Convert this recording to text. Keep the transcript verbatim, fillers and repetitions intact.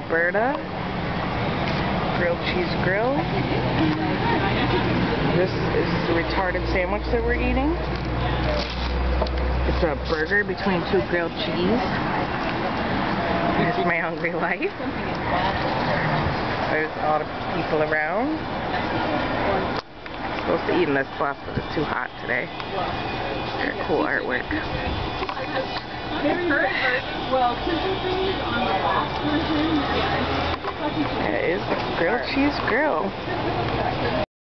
Alberta. Grilled cheese grill. This is the retarded sandwich that we're eating. It's a burger between two grilled cheese. Here's my hungry life. There's a lot of people around. I'm supposed to eat in this bus, but it's too hot today. Very cool artwork. Well, typically on the last version, That is a grilled cheese grill.